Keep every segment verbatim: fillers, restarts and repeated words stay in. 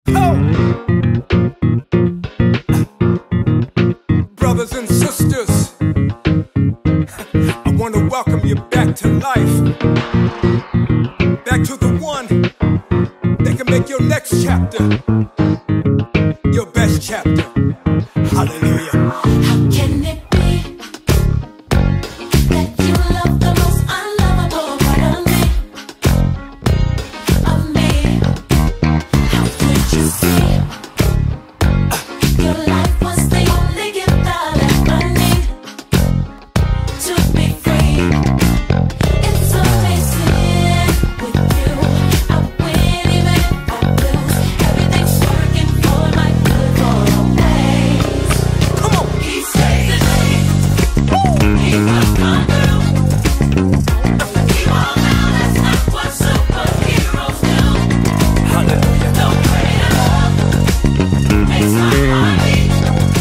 Brothers and sisters, I want to welcome you back to life. Back to the one that can make your next chapter your best chapter. Hallelujah. How can it be that you love the most unlovable part of me? Of me? How could you see your life was the only gift I'll ever need to be free? It's amazing with you. I win even if I lose. Everything's working for my good for always. Come on. He saves the day. He will come through. He won't now. That's not what superheroes do. Hallelujah. No greater love makes my heart beat.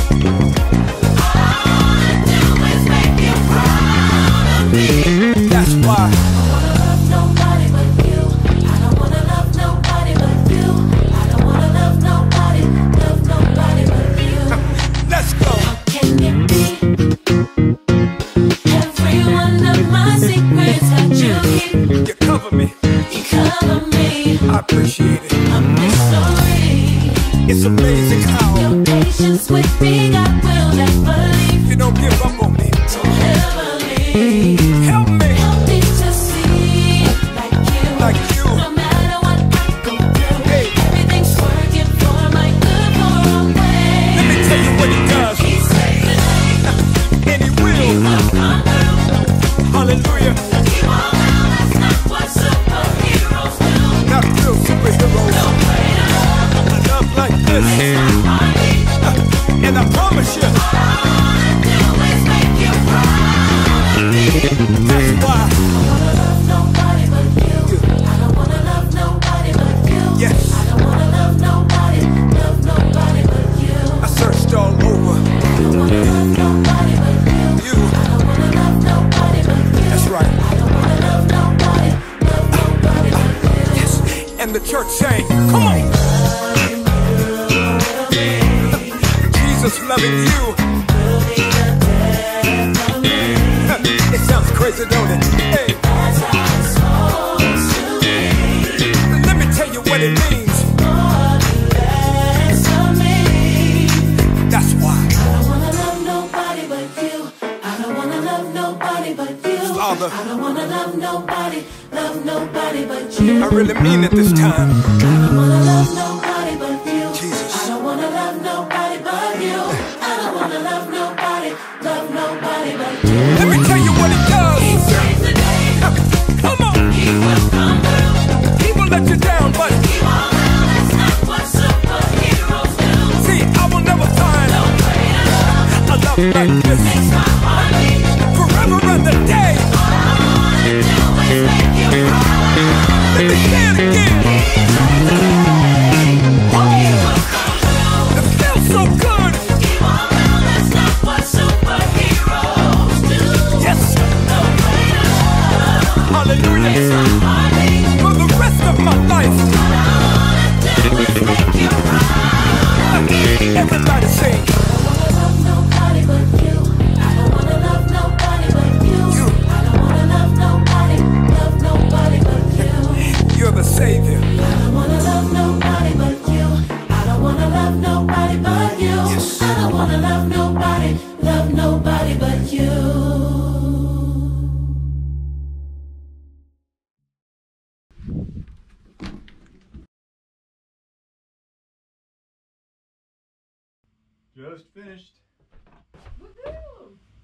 All I wanna do is make you proud of me. That's why I don't wanna love nobody but you. I don't wanna love nobody but you. I don't wanna love nobody, love nobody but you. let's go. Can it be? Every one of my secrets that you keep, You cover me. you cover me. I appreciate it. A mystery. It's amazing how Your patience with me, I will never leave. you don't give up on me. Don't ever leave. Help me Help me to see like you. like you. No matter what I go through, Hey. everything's working for my good for always. Let me tell you what he does. He saves the day. And he will. Will come through. Hallelujah. He won't now. That's not what superheroes do. Not real superheroes. No greater love A love like this. makes my heart beat. And I promise you, All I wanna do is make you proud of me. that's why. I don't wanna love nobody but you. I don't wanna love nobody but you. Yes. I don't wanna love nobody, love nobody but you. I searched all over. I don't wanna love nobody but you. You. I don't wanna love nobody but you. That's right. I don't wanna love nobody, love nobody but you. Yes. And the church sang, come on. Jesus loving you. It sounds crazy, don't it? Hey, That's how it's supposed to be. let me tell you what it means. For the rest of me. That's why. I don't wanna love nobody but you. I don't wanna love nobody but you. Father. I don't wanna love nobody, love nobody but you. I really mean it this time. I don't wanna love nobody but you. Jesus. I don't wanna love nobody but you. I don't wanna love nobody, love nobody but you. Let me tell you what he He does. saves the day. Come on. He will come through. He will let you down, but He won't now. That's not what superheroes do. see, I will never find No greater love a love like this. makes my heart beat. Forever and the day. All I wanna do is make you proud. Let me say it again. It feels so good. Yes. Hallelujah. For the rest of my life. Everybody sing. You're the savior. Yes. I don't wanna love nobody, love nobody but you. Just finished. Woohoo!